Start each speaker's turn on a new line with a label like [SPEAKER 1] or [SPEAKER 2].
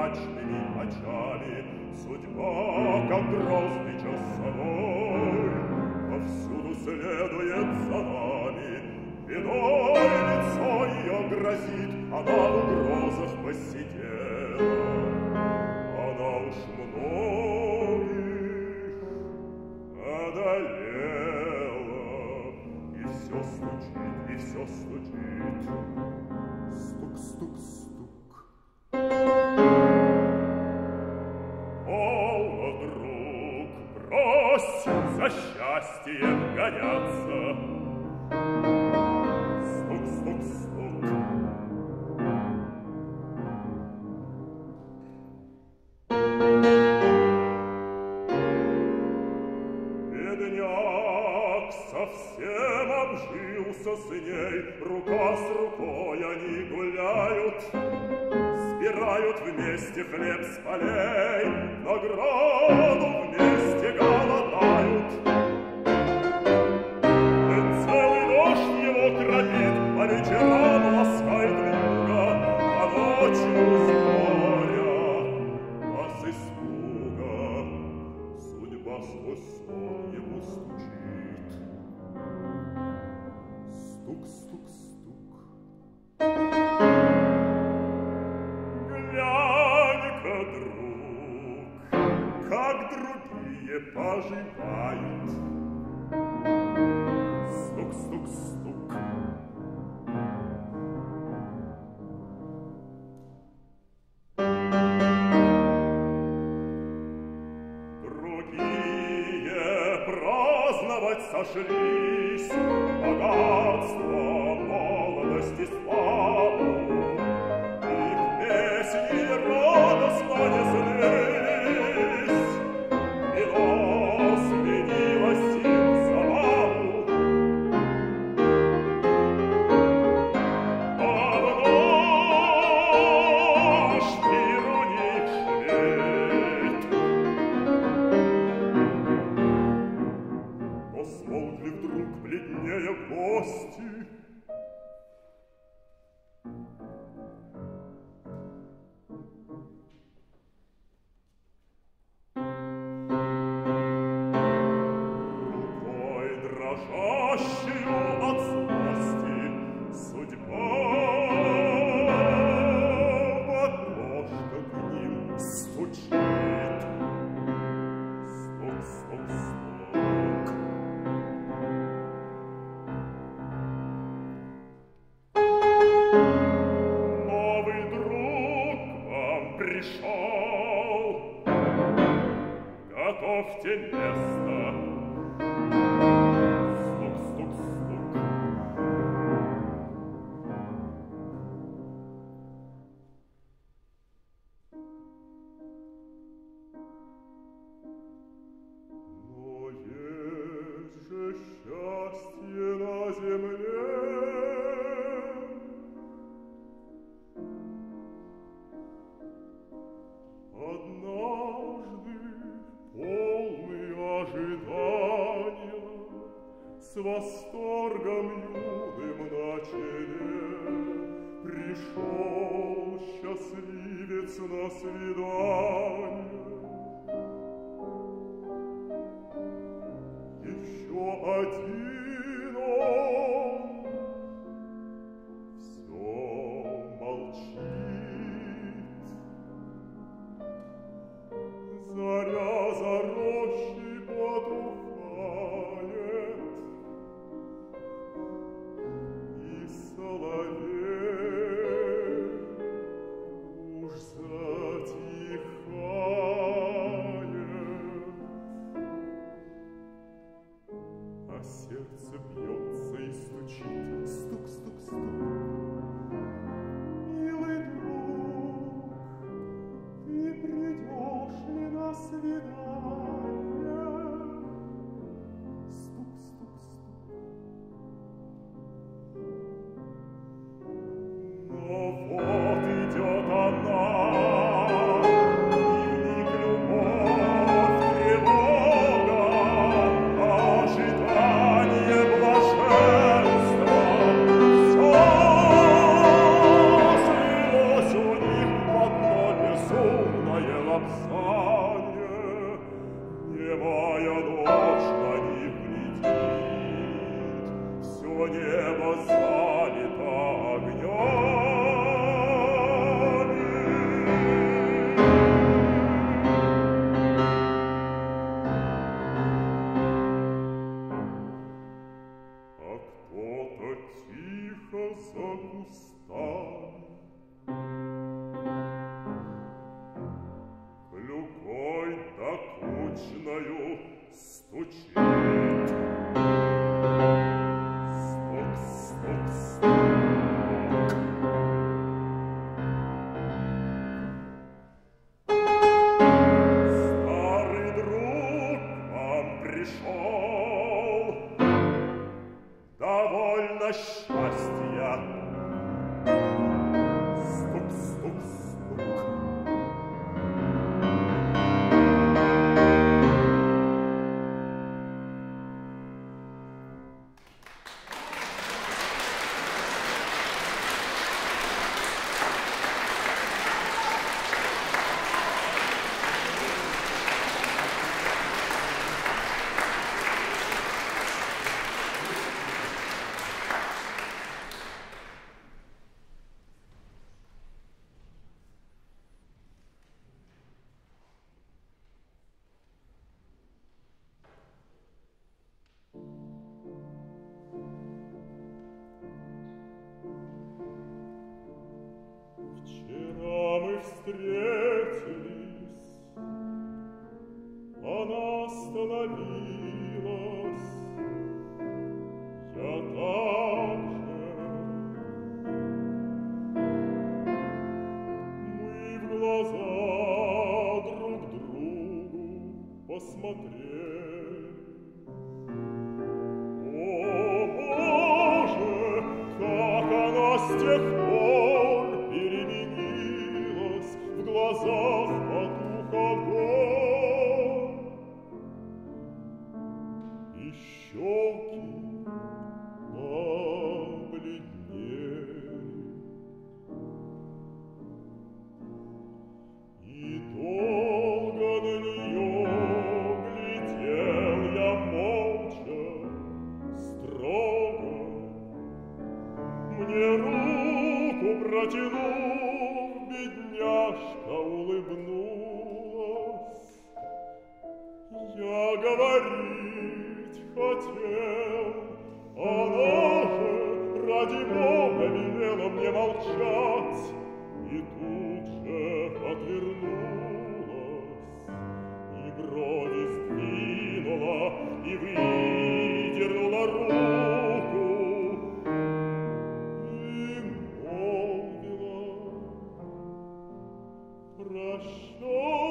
[SPEAKER 1] мрачными очами. Судьба, как грозный часовой, повсюду следует за нами. Бедой лицо ее грозит, она в угрозах посидела. Она уж многих одолела, и все стучит, и все стучит. Стук, стук, стук. Полно, друг, брось за счастьем гоняться. Стук, стук, стук. Бедняк совсем обжился с ней, рука с рукой они гуляют, собирают вместе хлеб с полей, награду вместе голодают. И целый дождь его кропит, а вечерам ласкает вьюга, а ночью с горя, а с испуга судьба сквозь сон ему стучит. Стук, стук, стук. Глянь-ка, друг, как другие поживают. Стук, стук, стук. Другие праздновать сошлись, богатство, молодость и славу. Их песни радостно неслись, вино сменилось им в забаву. А наш мир у них шумит. Но смолкли вдруг бледнее гости. Рукой дрожащую от злости судьба в окошко к ним стучит. Стук, стук, стук. Новый друг к вам пришел, готовьте место. Стук, стук, стук. Но есть же счастье на земле. Однажды, полный ожидания, с восторгом юным на челе, пришел счастливец на свидание. Еще один он все молчит. Заря за рощей потухает, и соловей уж затихает, а сердце мерцание, немая ночь на них глядит, все небо залито огнями. А кто-то тихо за кустами клюкой докучною стучит. Стук, стук, стук. Старый друг к вам пришел, довольно счастья. Стук, стук, стук. Вчера мы встретились, она остановилась, я также. Мы в глаза друг другу посмотрели. О, Боже, как она с тех пор переменилась, в глазах потух огонь, и щеки побледнели, и долго на нее глядел я молча, строго. Мне руку протянув, бедняжка улыбнулась. Я говорить хотел, она же ради Бога велела мне молчать, и тут же отвернулась, и брови сдвинула, и выдернула руку, и молвила: прощай.